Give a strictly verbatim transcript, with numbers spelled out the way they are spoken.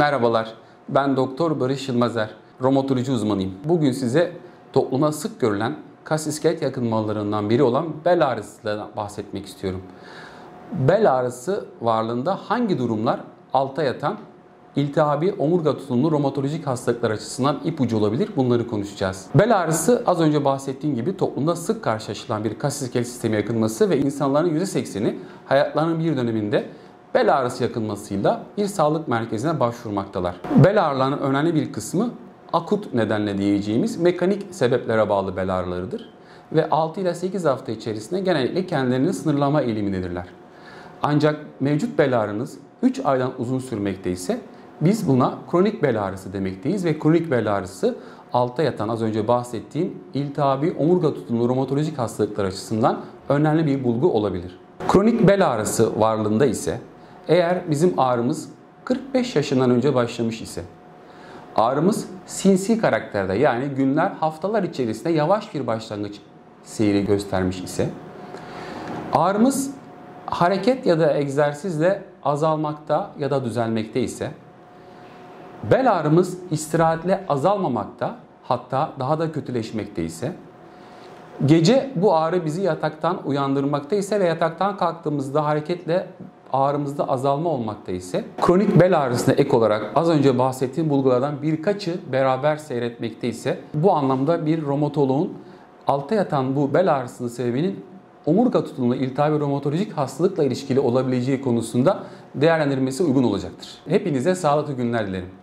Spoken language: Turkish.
Merhabalar, ben Doktor Barış Yılmazer, romatoloji uzmanıyım. Bugün size topluma sık görülen kas iskelet yakınmalarından biri olan bel ağrısından bahsetmek istiyorum. Bel ağrısı varlığında hangi durumlar alta yatan iltihabi omurga tutulumlu romatolojik hastalıklar açısından ipucu olabilir? Bunları konuşacağız. Bel ağrısı az önce bahsettiğim gibi toplumda sık karşılaşılan bir kas iskelet sistemi yakınması ve insanların yüzde sekseni hayatlarının bir döneminde bel ağrısı yakınmasıyla bir sağlık merkezine başvurmaktalar. Bel ağrılarının önemli bir kısmı akut nedenle diyeceğimiz mekanik sebeplere bağlı bel ağrılarıdır ve altı ila sekiz hafta içerisinde genellikle kendilerini sınırlama eğilimindedirler. Ancak mevcut bel ağrınız üç aydan uzun sürmekte ise biz buna kronik bel ağrısı demekteyiz ve kronik bel ağrısı alta yatan az önce bahsettiğim iltihabi omurga tutulumlu romatolojik hastalıklar açısından önemli bir bulgu olabilir. Kronik bel ağrısı varlığında ise eğer bizim ağrımız kırk beş yaşından önce başlamış ise, ağrımız sinsi karakterde yani günler haftalar içerisinde yavaş bir başlangıç seyri göstermiş ise, ağrımız hareket ya da egzersizle azalmakta ya da düzelmekte ise, bel ağrımız istirahatle azalmamakta hatta daha da kötüleşmekte ise, gece bu ağrı bizi yataktan uyandırmakta ise ve yataktan kalktığımızda hareketle ağrımızda azalma olmakta ise, kronik bel ağrısına ek olarak az önce bahsettiğim bulgulardan birkaçı beraber seyretmekte ise, bu anlamda bir romatoloğun alta yatan bu bel ağrısının sebebinin omurga tutulumlu iltihabi romatolojik hastalıkla ilişkili olabileceği konusunda değerlendirmesi uygun olacaktır. Hepinize sağlıklı günler dilerim.